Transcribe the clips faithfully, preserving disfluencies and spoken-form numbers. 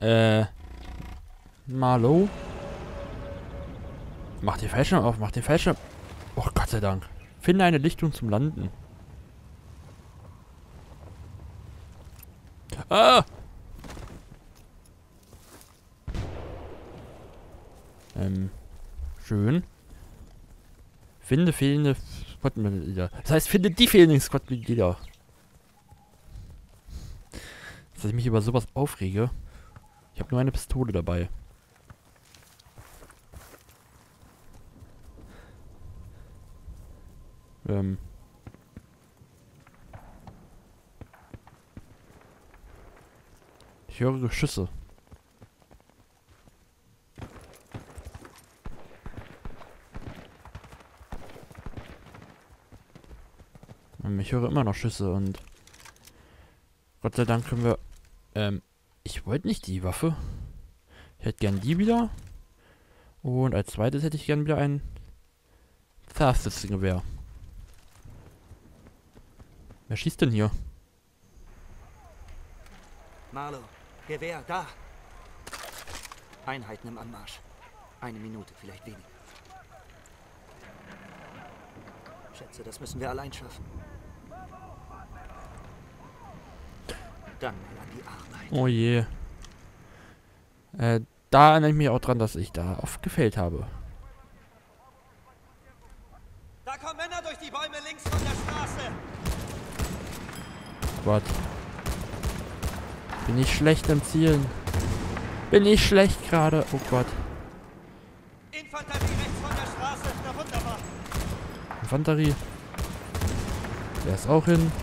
Äh. Marlo? Mach den Fallschirm auf, mach den Fallschirm. Oh, Gott sei Dank. Finde eine Lichtung zum Landen. Ah! Ähm. Schön. Finde fehlende Squad-Mitglieder. Das heißt, finde die fehlenden Squad-Mitglieder. Dass ich mich über sowas aufrege. Ich habe nur eine Pistole dabei. Ähm. Ich höre Geschüsse. Ähm, Ich höre immer noch Schüsse und Gott sei Dank können wir. Ähm, ich wollte nicht die Waffe. Ich hätte gern die wieder. Und als zweites hätte ich gern wieder ein Fast-Gewehr. Wer schießt denn hier? Marlo, Gewehr, da. Einheiten im Anmarsch. Eine Minute, vielleicht weniger. Schätze, das müssen wir allein schaffen. Dann an die Arbeit. Oh je. Äh, da erinnere ich mich auch dran, dass ich da oft gefällt habe. Da kommen Männer durch die Bäume links von der Straße. Gott. Bin ich schlecht im Zielen? Bin ich schlecht gerade? Oh Gott. Infanterie rechts von der Straße. Na wunderbar. Infanterie. Der ist auch hin.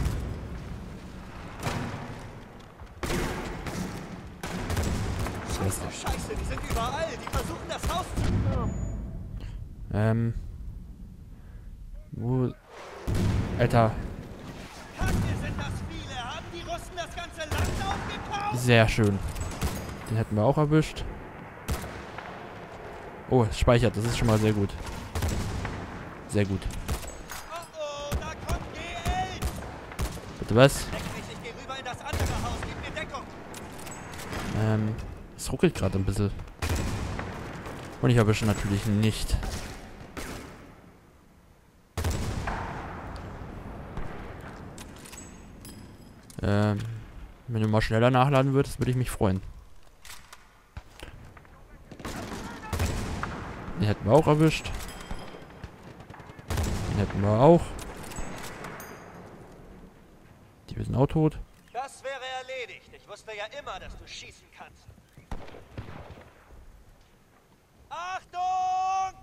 Scheiße, Scheiße, die sind überall. Die versuchen das Haus zu... Ähm. Wo. Alter. Kacke, sind das viele. Haben die Russen das ganze Land aufgekauft? Sehr schön. Den hätten wir auch erwischt. Oh, es speichert. Das ist schon mal sehr gut. Sehr gut. Oh oh, da kommt G elf. Bitte was? Deck mich, ich geh rüber in das andere Haus. Gib mir Deckung. Ähm. Es ruckelt gerade ein bisschen. Und ich erwische natürlich nicht. Ähm. Wenn du mal schneller nachladen würdest, würde ich mich freuen. Den hätten wir auch erwischt. Den hätten wir auch. Die sind auch tot. Das wäre erledigt. Ich wusste ja immer, dass du schießen kannst. Achtung!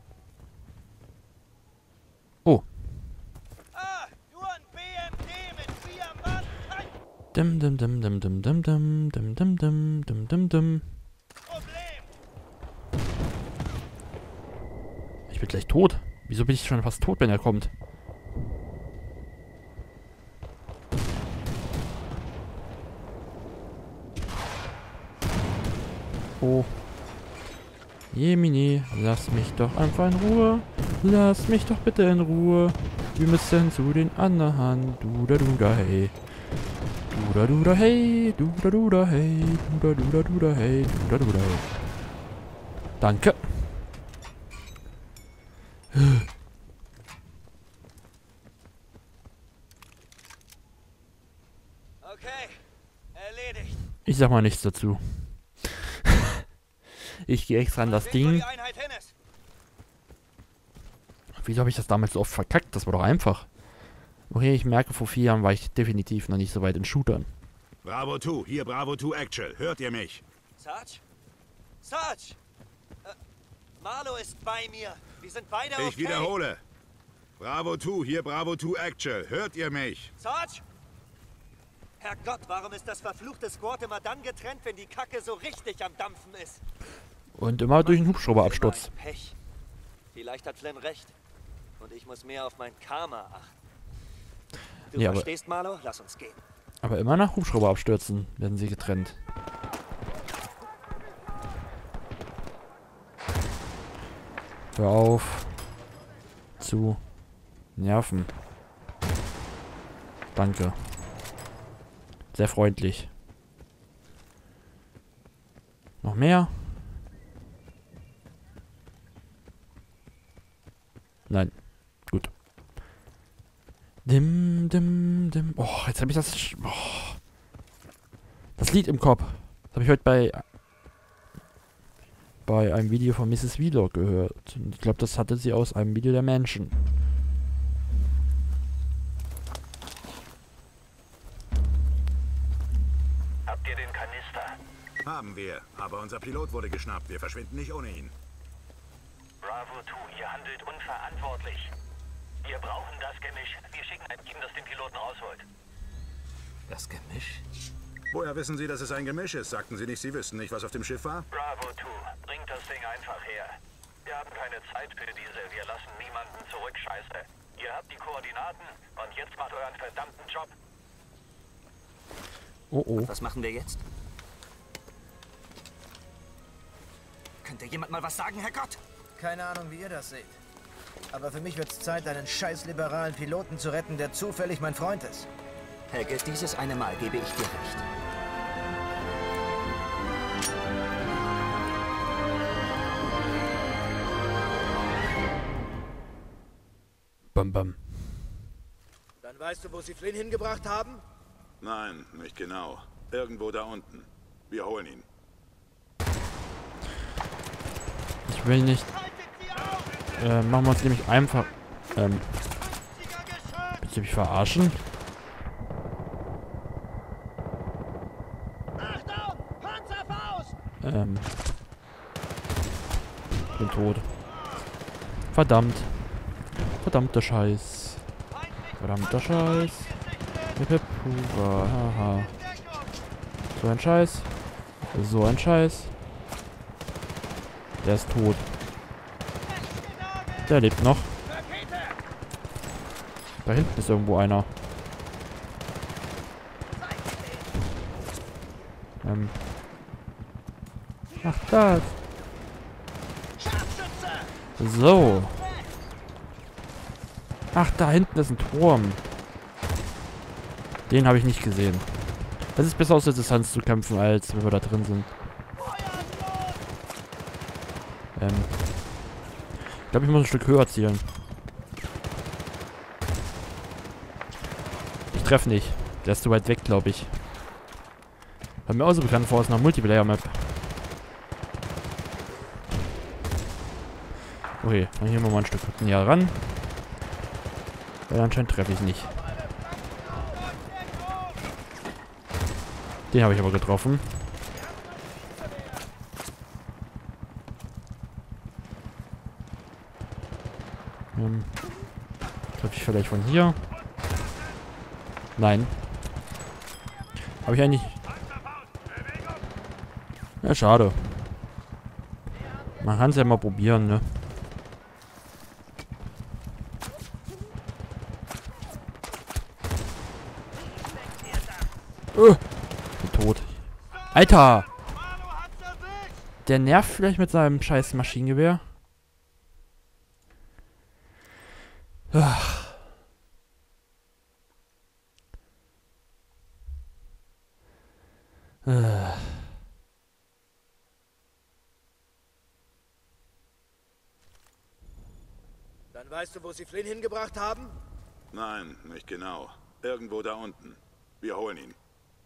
Oh. Ah, nur ein B M D mit vier Mann. Kein Dim dim dim dim dim dim dim dim dim dim dim dim dim. Problem. Ich bin gleich tot. Wieso bin ich schon fast tot, wenn er kommt? Oh. Jemini, lass mich doch einfach in Ruhe. Lass mich doch bitte in Ruhe. Wir müssen zu den anderen. Du da du da hey. Du da du da hey. Du da du da hey. Du da du da du da hey. Du da du da hey. Danke. Okay, erledigt. Ich sag mal nichts dazu. Ich gehe extra an das Sehen, wo Ding. die Einheit hin ist. Wieso habe ich das damals so oft verkackt? Das war doch einfach. Okay, ich merke, vor vier Jahren war ich definitiv noch nicht so weit in Shootern. Bravo zwei, hier Bravo zwei Actual. Hört ihr mich? Sarge? Sarge! Äh, Marlo ist bei mir. Wir sind beide okay. Ich wiederhole. Bravo zwei, hier Bravo zwei Actual. Hört ihr mich? Sarge? Herrgott, warum ist das verfluchte Squad immer dann getrennt, wenn die Kacke so richtig am Dampfen ist? Und immer durch einen Hubschrauberabsturz. Immer ein Pech. Vielleicht hat Flynn recht. Und ich muss mehr auf mein Karma achten. Du Ja, aber- verstehst, Marlo? Lass uns gehen. Aber immer nach Hubschrauberabstürzen werden sie getrennt. Hör auf zu nerven. Danke. Sehr freundlich. Noch mehr? Nein. Gut. Dim, dim, dim. Oh, jetzt habe ich das... Oh. Das Lied im Kopf. Das habe ich heute bei... bei einem Video von Misses Vlog gehört. Und ich glaube, das hatte sie aus einem Video der Menschen. Habt ihr den Kanister? Haben wir, aber unser Pilot wurde geschnappt. Wir verschwinden nicht ohne ihn. Bravo zwei, ihr handelt unverantwortlich. Wir brauchen das Gemisch. Wir schicken ein Team, das den Piloten rausholt. Das Gemisch? Woher wissen Sie, dass es ein Gemisch ist? Sagten Sie nicht, Sie wüssten nicht, was auf dem Schiff war? Bravo zwei, bringt das Ding einfach her. Wir haben keine Zeit für diese. Wir lassen niemanden zurück, Scheiße. Ihr habt die Koordinaten und jetzt macht euren verdammten Job. Oh oh. Was machen wir jetzt? Könnte jemand mal was sagen, Herrgott? Keine Ahnung, wie ihr das seht. Aber für mich wird es Zeit, einen scheiß liberalen Piloten zu retten, der zufällig mein Freund ist. Helge, dieses eine Mal gebe ich dir recht. Bam, bam. Dann weißt du, wo sie Flynn hingebracht haben? Nein, nicht genau. Irgendwo da unten. Wir holen ihn. Ich will nicht... Äh, machen wir uns nämlich einfach... Ähm... Willst du mich verarschen? Ähm... Ich bin tot. Verdammt. Verdammter Scheiß. Verdammter Scheiß. Hip hip hurra, haha. So ein Scheiß. So ein Scheiß. Der ist tot. Der lebt noch. Da hinten ist irgendwo einer. Ähm. Ach, das. So. Ach, da hinten ist ein Turm. Den habe ich nicht gesehen. Das ist besser aus der Distanz zu kämpfen, als wenn wir da drin sind. Ähm. Ich glaube, ich muss ein Stück höher zielen. Ich treffe nicht. Der ist zu weit weg, glaube ich. War mir auch so bekannt vor aus einer Multiplayer-Map. Okay, dann hier mal ein Stück näher ran. Weil anscheinend treffe ich nicht. Den habe ich aber getroffen. Ähm, treffe ich vielleicht von hier? Nein. Habe ich eigentlich... Ja, schade. Man kann es ja mal probieren, ne? Uh, bin tot. Alter! Der nervt vielleicht mit seinem scheiß Maschinengewehr. Ach. Äh. Dann weißt du, wo sie Flynn hingebracht haben? Nein, nicht genau. Irgendwo da unten. Wir holen ihn.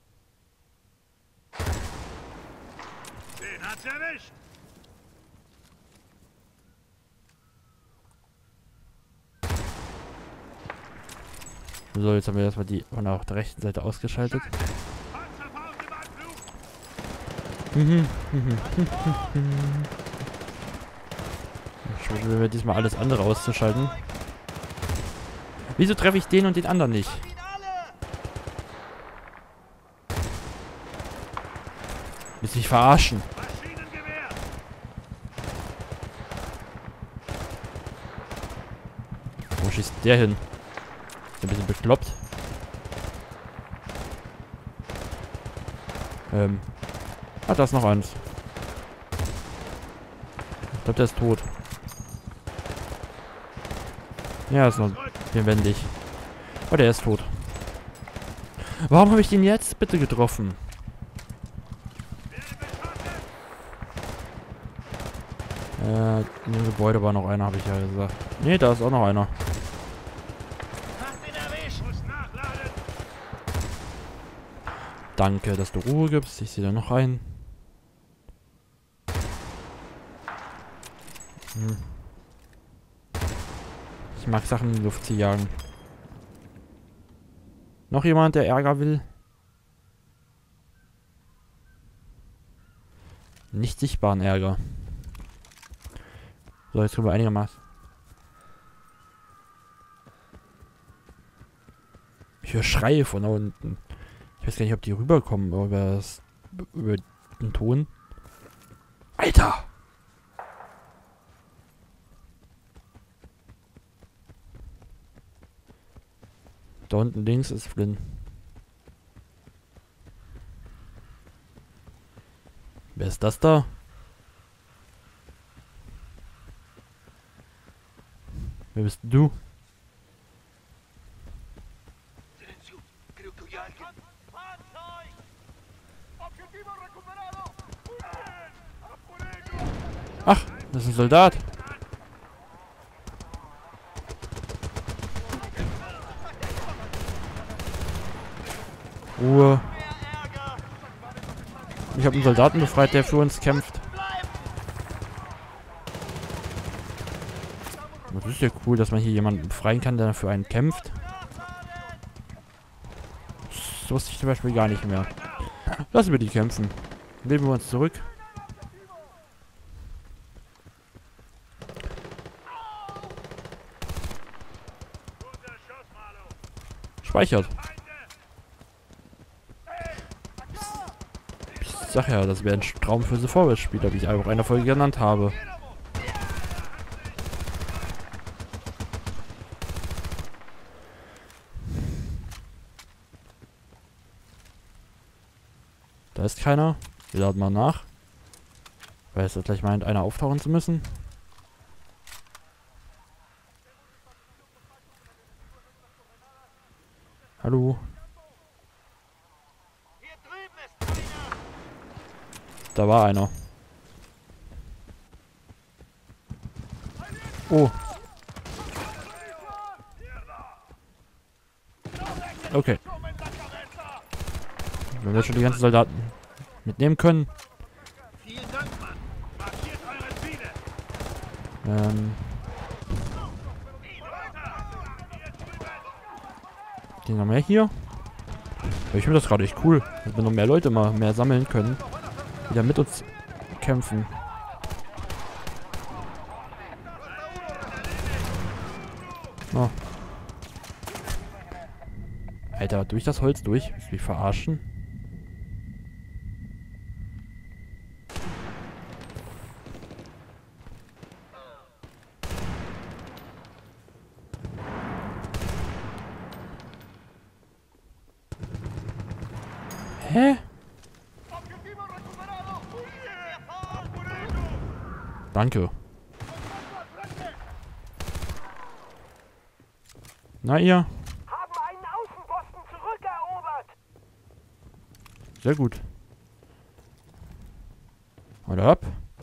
Den hat's erwischt! So, jetzt haben wir erstmal die von der rechten Seite ausgeschaltet. Ich will mir diesmal alles andere auszuschalten. Wieso treffe ich den und den anderen nicht? Willst du mich verarschen? Wo schießt der hin? Ist ein bisschen bekloppt. Ähm. Ah, da ist noch eins. Ich glaube, der ist tot. Ja, ist noch lebendig. Oh, der ist tot. Warum habe ich den jetzt bitte getroffen? Äh, in dem Gebäude war noch einer, habe ich ja gesagt. Ne, da ist auch noch einer. Danke, dass du Ruhe gibst. Ich sehe da noch einen. Hm. Ich mag Sachen in die Luft zu jagen. Noch jemand, der Ärger will? Nicht sichtbaren Ärger. So, jetzt können wir einigermaßen. Ich höre Schreie von da unten. Ich weiß gar nicht, ob die rüberkommen über, das, über den Ton. Alter! Da unten links ist Flynn. Wer ist das da? Wer bist du? Ach, das ist ein Soldat. Ruhe. Ich habe einen Soldaten befreit, der für uns kämpft. Das ist ja cool, dass man hier jemanden befreien kann, der für einen kämpft. Das wusste ich zum Beispiel gar nicht mehr. Lassen wir die kämpfen. Leben wir uns zurück. Speichert. Ich sag ja, das wäre ein Traum für The Forest-Spieler, wie ich auch in einer Folge genannt habe. Da ist keiner. Wir laden mal nach. Weil es gleich meint, einer auftauchen zu müssen. Hallo. Da war einer. Oh. Okay. Wenn wir schon die ganzen Soldaten mitnehmen können. Ähm. Die noch mehr hier? Ich finde das gerade echt cool, dass wir noch mehr Leute mal mehr sammeln können, die da mit uns kämpfen. Oh. Alter, durch das Holz durch? Willst du mich verarschen? Hä? Danke. Na ihr? Haben einen Außenposten zurückerobert. Sehr gut. Oder ab.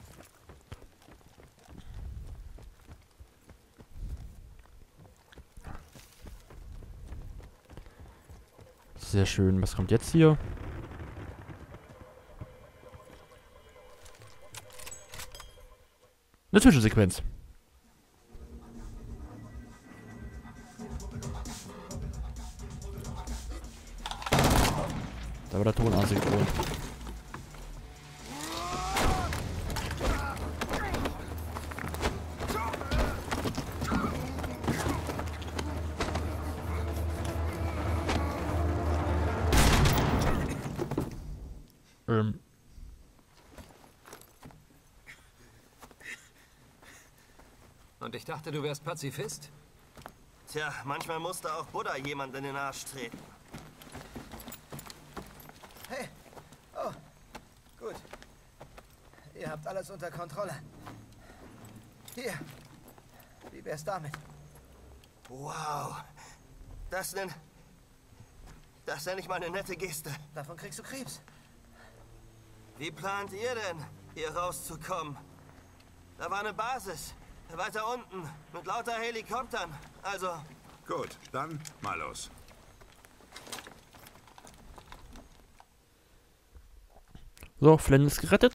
Sehr schön. Was kommt jetzt hier? Eine Zwischensequenz. Da war der Ton asynchron. Ähm. Und ich dachte, du wärst Pazifist? Tja, manchmal musste auch Buddha jemand in den Arsch treten. Hey. Oh. Gut. Ihr habt alles unter Kontrolle. Hier. Wie wär's damit? Wow. Das nenn... Das nenne ich mal eine nette Geste. Davon kriegst du Krebs. Wie plant ihr denn, hier rauszukommen? Da war eine Basis. Weiter unten. Mit lauter Helikoptern. Also... Gut, dann mal los. So, Flynn ist gerettet.